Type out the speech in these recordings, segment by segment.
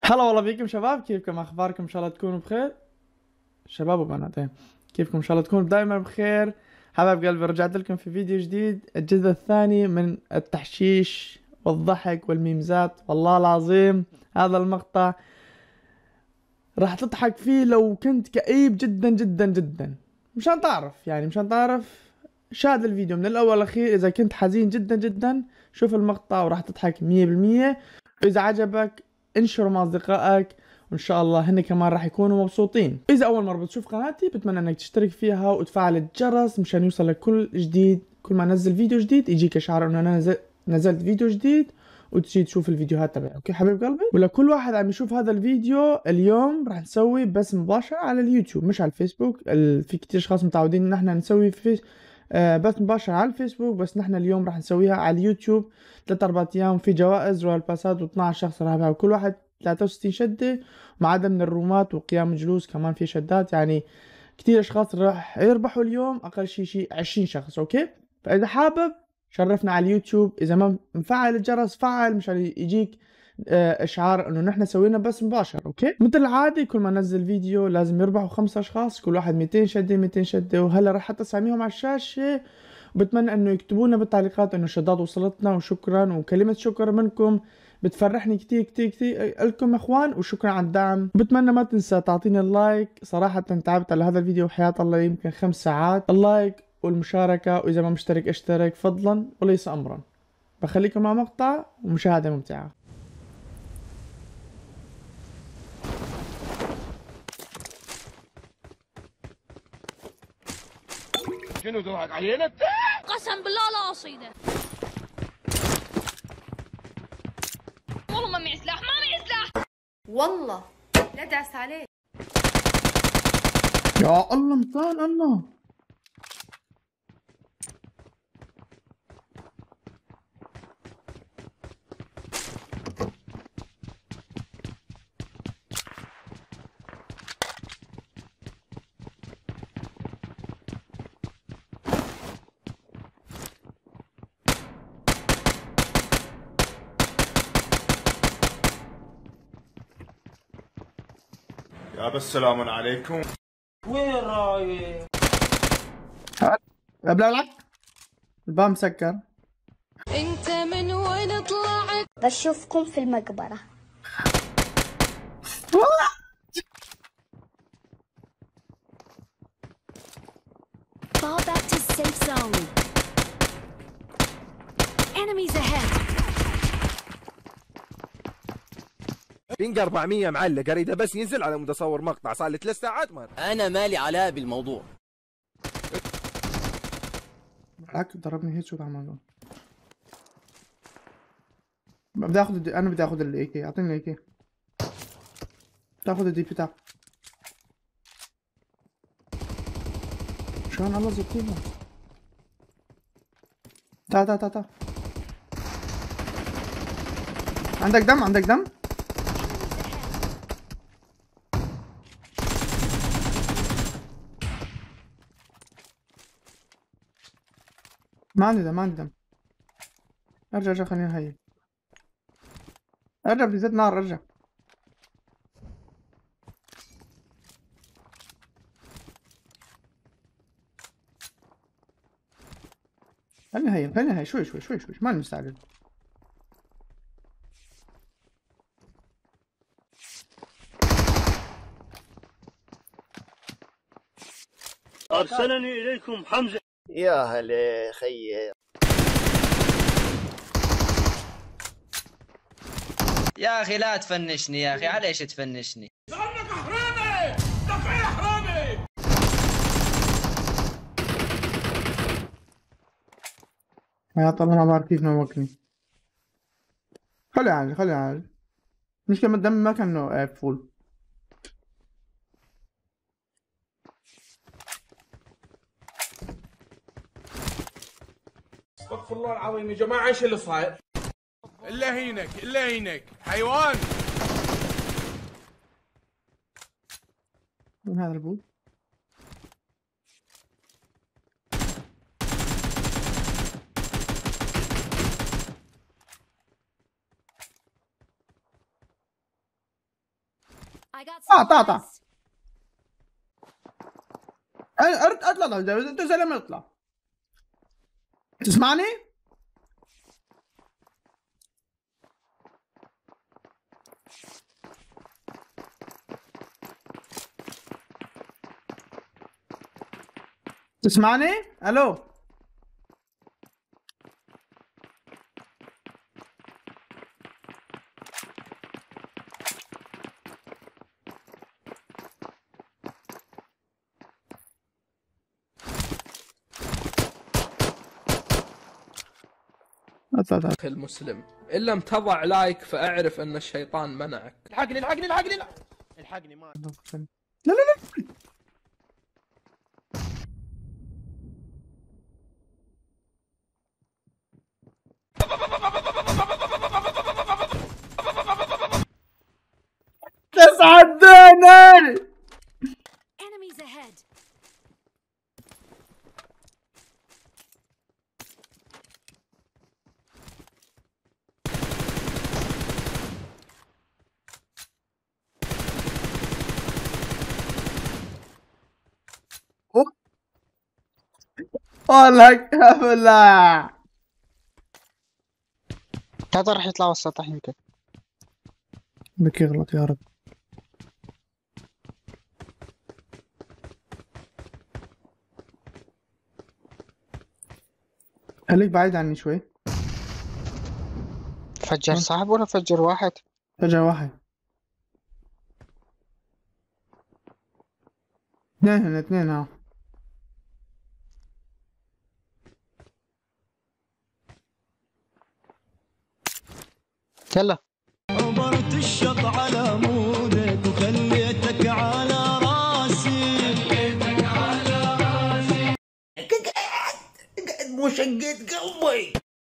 هلا والله بيكم شباب، كيفكم؟ اخباركم؟ ان شاء الله تكونوا بخير شباب وبنات. كيفكم؟ ان شاء الله تكونوا دائما بخير. حبايب قلبي، رجعت لكم في فيديو جديد، الجزء الثاني من التحشيش والضحك والميمزات. والله العظيم هذا المقطع راح تضحك فيه لو كنت كئيب جدا جدا جدا. مشان تعرف شاهد الفيديو من الاول للاخير. اذا كنت حزين جدا جدا شوف المقطع وراح تضحك 100%. واذا عجبك انشره مع اصدقائك، وان شاء الله هن كمان راح يكونوا مبسوطين. اذا اول مره بتشوف قناتي بتمنى انك تشترك فيها وتفعل الجرس مشان يوصلك كل جديد. كل ما انزل فيديو جديد يجيك اشعار انه انا نزلت فيديو جديد، وتجي تشوف الفيديوهات تبعي. اوكي حبيب قلبي؟ ولكل واحد عم يشوف هذا الفيديو، اليوم راح نسوي بس مباشر على اليوتيوب مش على الفيسبوك. في كتير اشخاص متعودين ان احنا نسوي في بث مباشر على الفيسبوك، بس نحن اليوم راح نسويها على اليوتيوب 3-4 ايام. في جوائز رويال باسات و12 شخص راح يلعبوا، كل واحد 63 شدة، ما عدا من الرومات وقيام الجلوس كمان في شدات. يعني كتير اشخاص راح يربحوا اليوم، اقل شي 20 شخص. اوكي، فاذا حابب شرفنا على اليوتيوب. اذا ما مفعل الجرس فعل مشان يجيك اشعار انه نحن سوينا بس مباشر. اوكي، مثل العادي كل ما ننزل فيديو لازم يربحوا 5 اشخاص، كل واحد 200 شده 200 شده. وهلا راح احط اساميهم على الشاشه، وبتمنى انه يكتبوا لنا بالتعليقات انه الشدات وصلتنا وشكرا. وكلمه شكر منكم بتفرحني كتير كتير كتير لكم اخوان، وشكرا على الدعم. بتمنى ما تنسى تعطيني اللايك، صراحه تعبت على هذا الفيديو وحياة الله يمكن 5 ساعات. اللايك والمشاركه، واذا ما مشترك اشترك فضلا وليس امرا. بخليكم مع مقطع ومشاهده ممتعه. شنو ذوقك علينا انت؟ قسم بالله لا اصيده. والله ما معي سلاح، ما معي سلاح. والله لا داس عليه. يا الله مثال الله. يا بس سلام عليكم. وين رايح؟ ابلع لك الباب مسكر. انت من وين طلعت؟ بشوفكم في المقبرة. Fall back to safe zone. Enemies ahead. بينج 400 معلق، اريده بس ينزل على مود اصور مقطع صار لي 3 ساعات ما. انا مالي علاء بالموضوع. بالعكس ضربني هيد شوت على الموضوع. بدي اخذ انا بدي اخذ الاي كي، اعطيني الاي كي. تاخذ الدي بي تاعك. شلون الله زبطينا. تعال عندك دم؟ عندك دم؟ ما عندي دم. ارجع خلينا نهيل. ارجع بزيت نار، ارجع. خلينا نهيل شوي ما نستعجل. أرسلني إليكم حمزة. يا هلا خيي. يا اخي لا تفنشني يا اخي، على ايش تفنشني؟ لأنك حرامي! دفعي حرامي! يا طبعا ما بعرف كيف نوقني. خلي عادي. مش كم الدم ما كان فول. استغفر الله العظيم يا جماعة، ايش اللي صاير؟ الا هينك حيوان. من هذا البول؟ تعال اطلع انت زلمه اطلع. تسمعني؟ تسمعني؟ الو اطلع. المسلم إن لم تضع لايك فاعرف أن الشيطان منعك. الحقني ما لا لا لا تسعدني. والله ابلع. هذا راح يطلع والسطح يمكن. بك يغلط يا رب. خليك بعيد عني شوي. فجر صاحب ولا فجر واحد؟ فجأة واحد. اثنين ها. يلا عبرت الشط على مودك وخليتك على راسي. قاعد مشقت قلبي.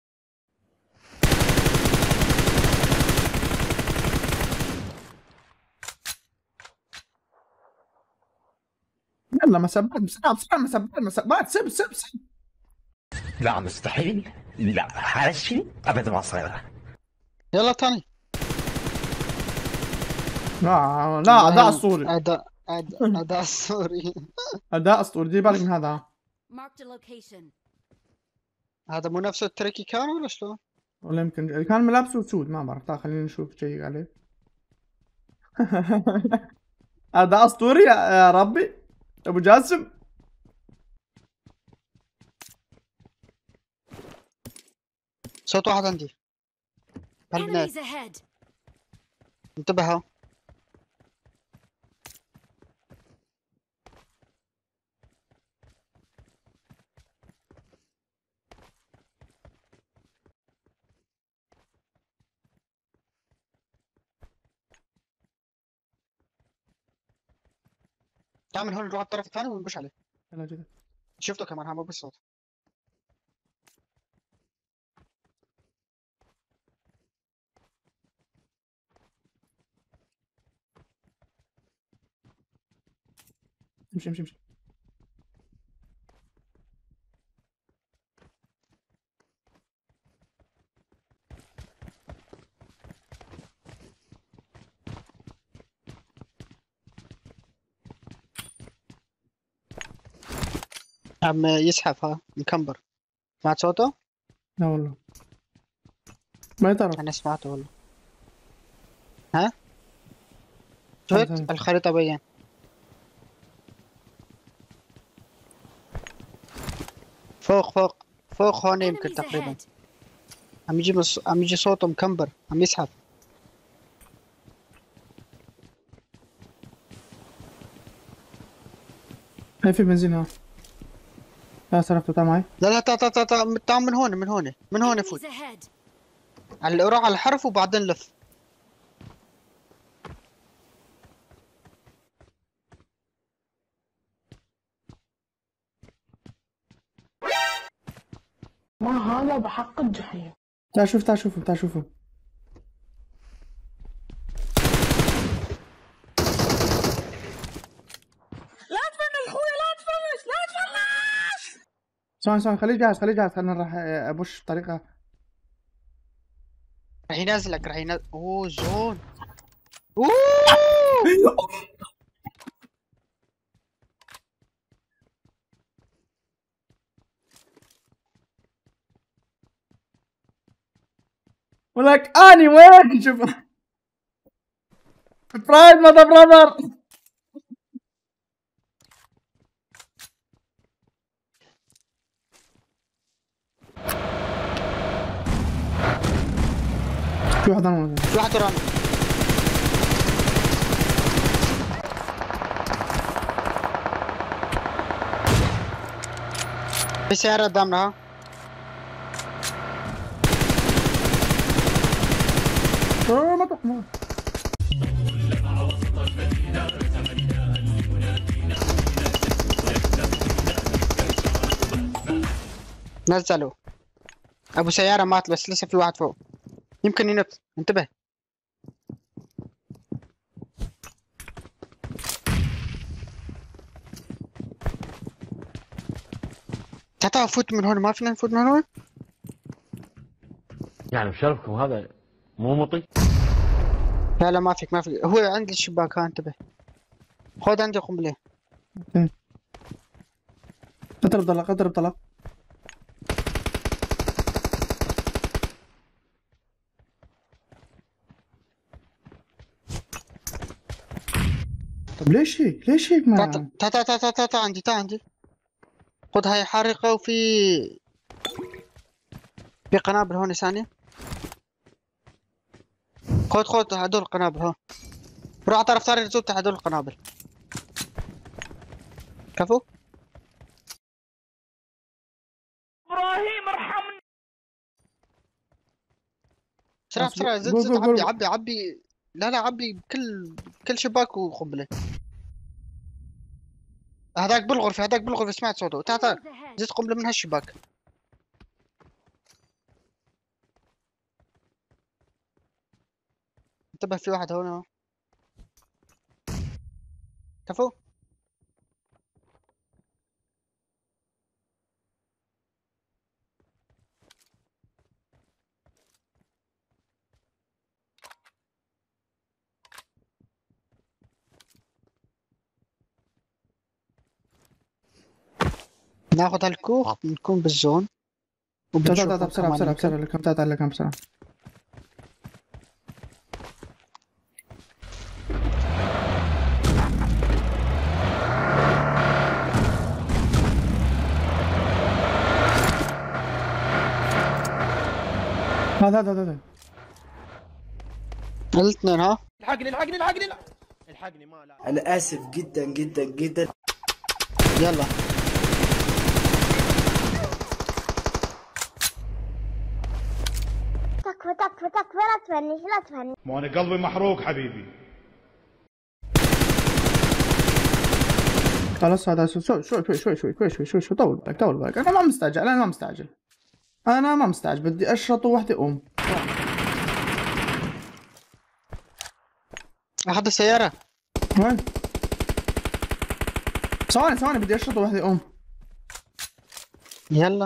يلا مسبات مسبات سب. لا مستحيل، لا هذا الشيء ابدا ما صاير. يلا تاني. لا اداء اسطوري. اداء اسطوري. اداء اسطوري. دي بالك من هذا. هذا مو نفس التركي كان ولا شلون؟ ولا يمكن كان ملابسه سود ما بعرف. تعال خلينا نشوف شيء عليه. اداء اسطوري يا ربي ابو جاسم. صوت واحد عندي. هالبنات انتبهوا. تعال من هون نروح الطرف الثاني ونبش عليه. يلا كده. شفته كمان هم بالصوت. امشي. عم يزحف ها مكمبر. سمعت صوته؟ لا والله ما يطرف. انا سمعته والله. ها؟ شفت الخريطة بين. فوق هون يمكن تقريبا. عم يجي صوته مكمبر عم يزحف. هاي في بنزين ها. لا صرفته. تعال معي. لا تعال من هون فوت. روح على الحرف وبعدين لف. ما هذا بحق الجحيم. تعال شوفه. لا تفنش خويا لا تفنش. ثواني خليه جاهز. انا راح ابش بطريقه. راح ينزلك. اوه زون. اوه ولك اني وين شوف برايد ماذا براذر. في واحد انا في واحد ورانا. في سيارة قدامنا ها. نزلوا. ابو سيارة مات بس لسه في واحد فوق. يمكن ينط. انتبه. تعال فوت من هون. ما فينا نفوت من هون. يعني بشرفكم هذا مو مطي. لا لا ما فيك ما فيك. هو عند الشباك ها. انتبه. خذ عندي قنبلة. اضرب طلق اضرب طلق. طب ليش هيك؟ ليش هيك ما تا عندي. خذ هاي حارقة وفي قنابل هون ثانية. خذ هدول القنابل ها. روح على طرف ثاني تحت هدول القنابل. كفو. ابراهيم ارحمني. بسرعة زد عبي. لا عبي كل شباك وقنبلة. هذاك بالغرفة سمعت صوته. تعال زد قنبلة من هالشباك. انتبه في واحد هون اهو. كفو. ناخذ هالكوخ نكون بالزون. بسرعة لكم تعال بسرعة. هذا الاثنين ها. الحقني ما لا. انا اسف جدا جدا جدا. يلا تكفى لا تفنش. ما انا قلبي محروق حبيبي. خلاص هذا شوي طول بالك. انا ما مستعجل. بدي اشرط وحده ام. اخذ السيارة. وين؟ ثواني بدي اشرط وحده ام. يلا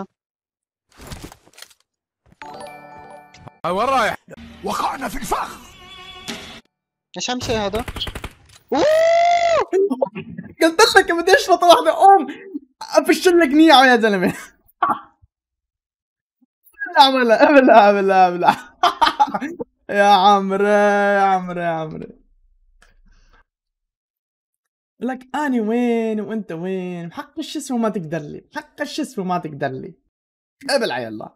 وين رايح؟ وقعنا في الفخ. ايش عم يسوي هذا؟ قلت لك بدي اشرط وحده ام. افشل لك نيعه يا زلمه. ابلع. يا عمري. لك اني وين وانت وين؟ حق الشسمه ما تقدر لي. ابلع يلا.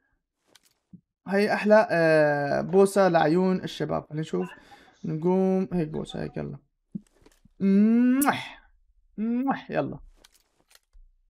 هي احلى بوسه لعيون الشباب. خلينا نشوف. نقوم هيك بوسه هيك يلا. يلا